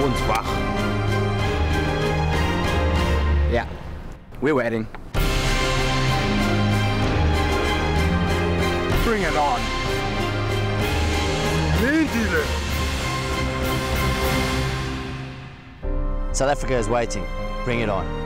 uns wach. Yeah, we're waiting. Bring it on. South Africa is waiting. Bring it on.